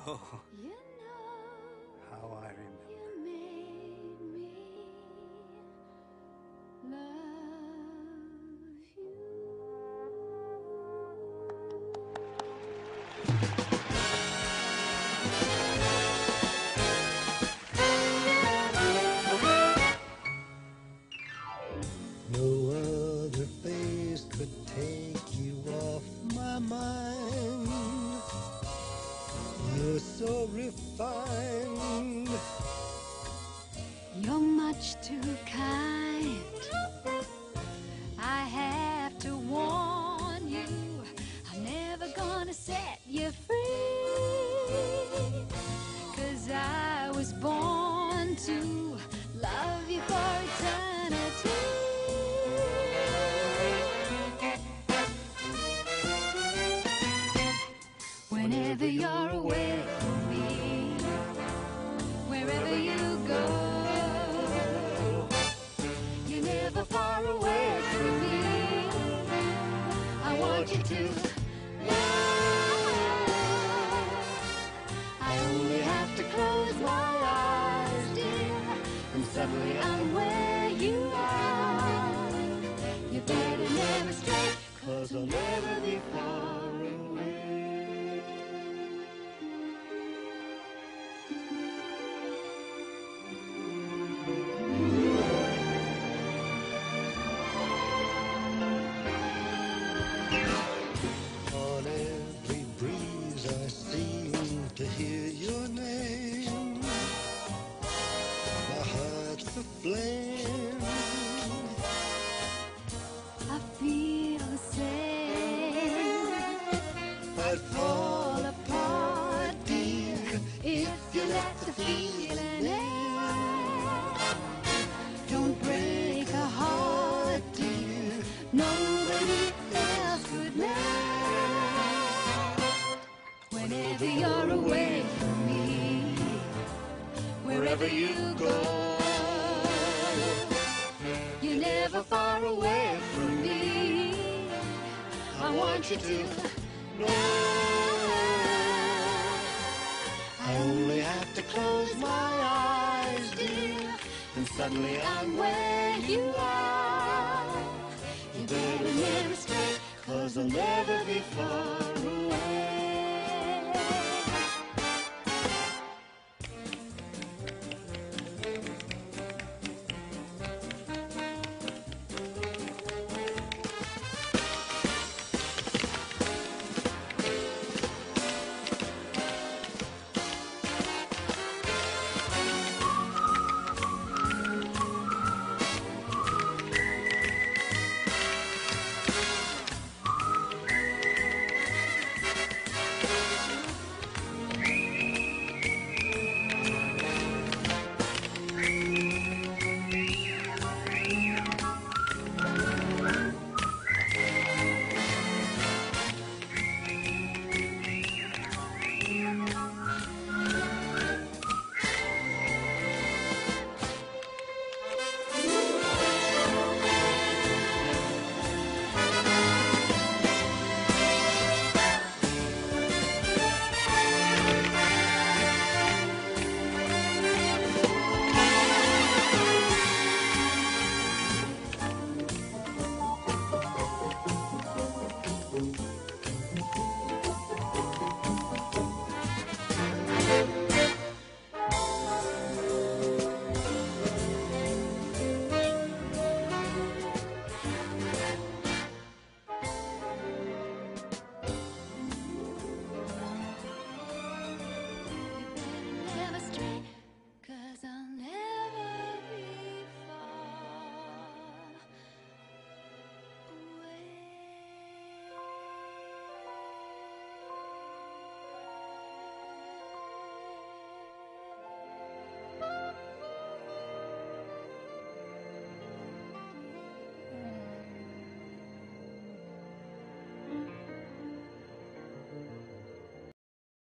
Oh, You know, how I remember. you made me love you. No other face could take you off my mind. You're so refined. You're much too kind. I have to warn you, I'm never gonna set you free. 'Cause I was born to love you for eternity. Whenever you're away from me, wherever you go, you're never far away from me. I want you to know. I only have to close my eyes, dear, and suddenly I'm where you are. You better never stray, 'cause I'll never be far away. On every breeze I seem to hear your name. My heart's aflame. I feel the same. I'd Fall apart, dear, if you let the feeling in. Don't break a heart, dear, nobody else could mend. Whenever you're away from me, wherever you go, you're never far away from me. I want you to know. I only have to close my eyes, dear, and suddenly I'm where you are. You better never stray, 'cause I'll never be far away.